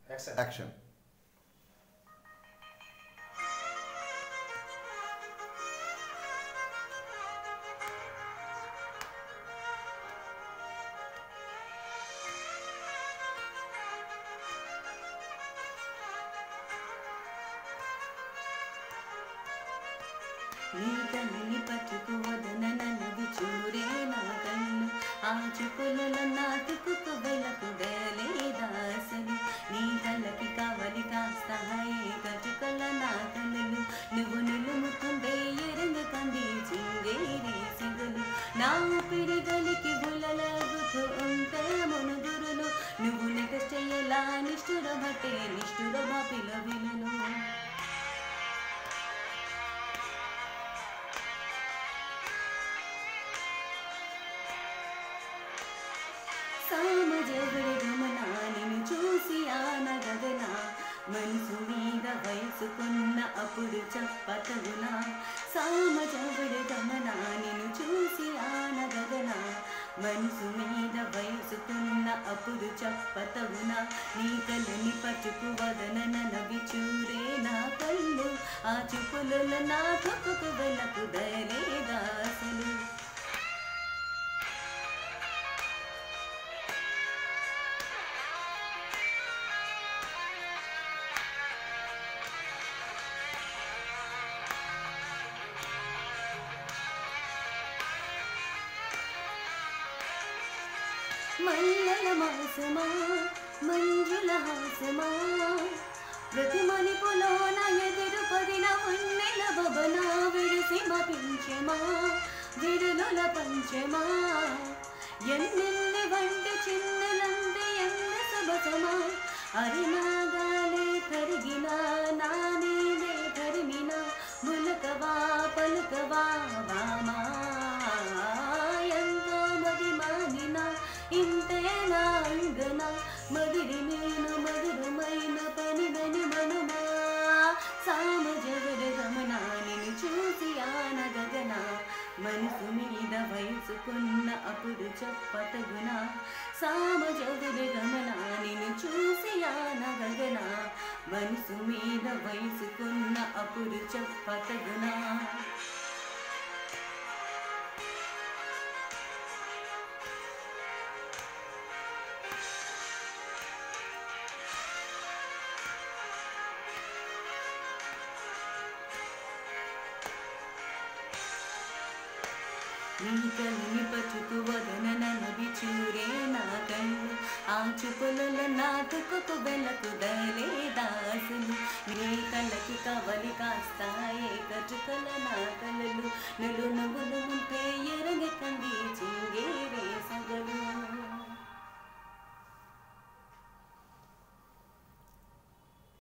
Action. నీ కళ్ళని పట్టుకు వదన నన్ను చూడే నా కళ్ళు ఆ చూపులలో నాటుకు వెలకు దయలేదాసలు నీ కళ్ళకి కావలి కాస్తాయి కటుకల నా కళ్ళు నువ్వు నిలుముతుండే ఎరంగ కంది చింగేరి సిగులు నా పిడిగలికి బులలగుతూ ఉంటే మునుగురులు నువ్వు నెగస్టయ్యేలా నిష్ఠుర బట్టే నిష్ఠుర బాపిల విలును సామజగడ గమన నిన్ను చూసి ఆనగగన మనసు మీద వయసుకున్న అప్పుడు చెప్పతగునా సామజగడ గమన నిన్ను చూసి ఆనగగన మనసు మీద వయసుకున్న అప్పుడు చెప్పతగునా నీ కళ్ళని పట్టుకు వదన నవి చూరే నా కళ్ళు ఆ చూపులలో నా తొక్కుకు వెళ్ళకు దయలేదాసలు మల్లెల మాసమా మంజుల హాసమా ప్రతి మణిపులోన ఎదురు పదిన ఉన్నెల బబన విడిసి మపించమా విడుదల పంచమా ఎన్నెన్ని వంటి చిన్నెలంటే ఎన్న సబసమా అరినాగాలే తరిగిన నానేదే తరిమిన ములకవా పలుకవా వామా ఇంతేనా అంగన మదిరి నేను మధురమైన పనిదని మనుమా సామజగడ గమన నిన్ను చూసి ఆనగగన మనసు మీద వయసుకున్న అప్పుడు చెప్పతగున సామజగడ గమన నిన్ను చూసి ఆనగగన మనసు మీద వయసుకున్న అప్పుడు చెప్పతగున నీ కళ్ళని పట్టుకు వదన నవి చూరే నా కళ్ళు ఆ చూపులలో నాటుకు వెళ్ళకు దయలేదాసలు నీ కళ్ళకి కవలి కాస్తాయే కటుకల నా కళ్ళు నులు